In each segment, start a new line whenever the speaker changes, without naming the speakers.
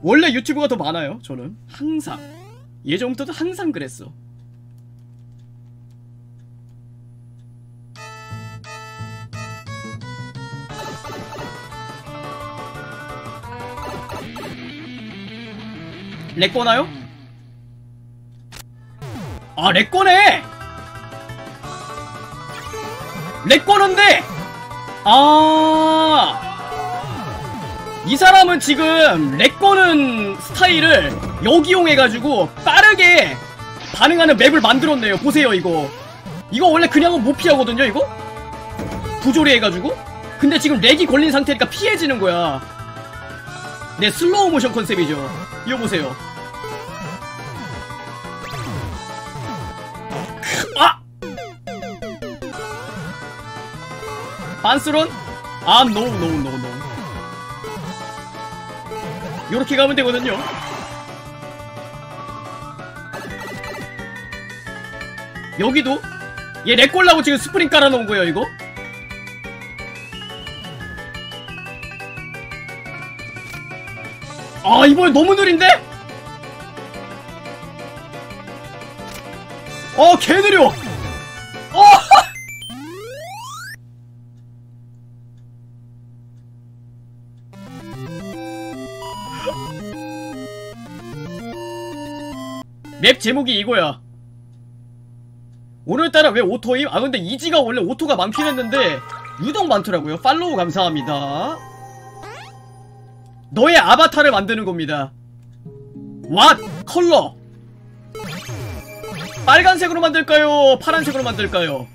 원래 유튜브가 더 많아요. 저는 항상 예전부터도 항상 그랬어. 렉 거나요? 아, 렉 거네! 렉 거는데! 아, 이 사람은 지금 렉 거는 스타일을 역이용해가지고 빠르게 반응하는 맵을 만들었네요. 보세요, 이거. 이거 원래 그냥은 못 피하거든요, 이거? 부조리 해가지고? 근데 지금 렉이 걸린 상태니까 피해지는 거야. 네, 슬로우 모션 컨셉이죠. 이거 보세요. 아! 반스런? 아, 노. 요렇게 가면 되거든요. 여기도 얘 렉 걸라고 지금 스프링 깔아놓은 거예요, 이거? 아, 이번에 너무 느린데? 개 느려! 맵 제목이 이거야. 오늘따라 왜 오토임? 아, 근데 이지가 원래 오토가 많긴 했는데 유독 많더라고요. 팔로우 감사합니다. 너의 아바타를 만드는 겁니다. 왓! 컬러! 빨간색으로 만들까요? 파란색으로 만들까요?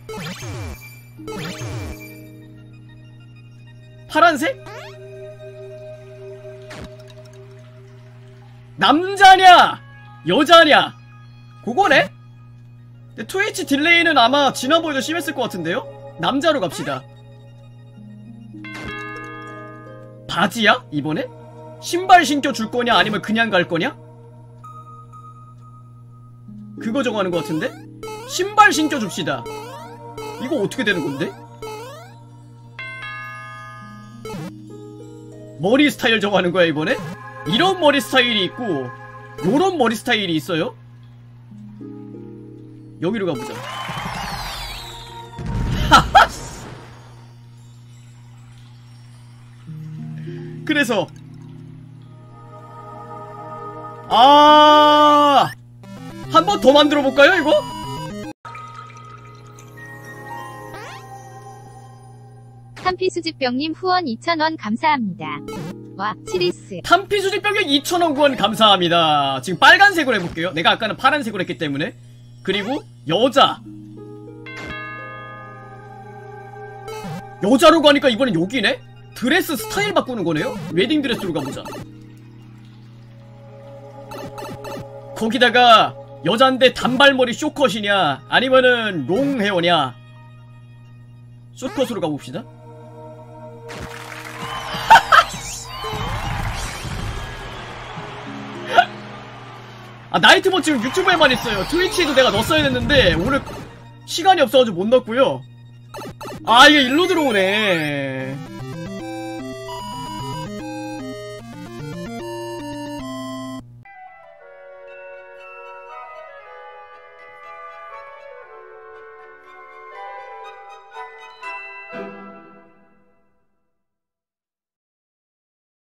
파란색? 남자냐? 여자냐? 그거네? 근데 트위치 딜레이는 아마 지난번에도 심했을 것 같은데요? 남자로 갑시다. 바지야? 이번에? 신발 신겨줄 거냐? 아니면 그냥 갈 거냐? 그거 정하는 것 같은데? 신발 신겨줍시다. 이거 어떻게 되는 건데? 머리 스타일 정하는 거야, 이번에? 이런 머리 스타일이 있고 요런 머리 스타일이 있어요? 여기로 가보자. 그래서 한 번 더 만들어 볼까요, 이거?
탄피수집병님 후원 2,000원 감사합니다. 와, 치리스.
탄피수집병님 2,000원 후원 감사합니다. 지금 빨간색으로 해볼게요. 내가 아까는 파란색으로 했기 때문에. 그리고 여자로 가니까 이번엔 여기네? 드레스 스타일 바꾸는 거네요? 웨딩 드레스로 가보자. 거기다가 여잔데 단발머리 쇼컷이냐 아니면은 롱 헤어냐. 쇼컷으로 가봅시다. 나이트봇 지금 유튜브에만 있어요. 트위치에도 내가 넣었어야 됐는데 오늘 시간이 없어가지고 못 넣었고요. 이게 일로 들어오네.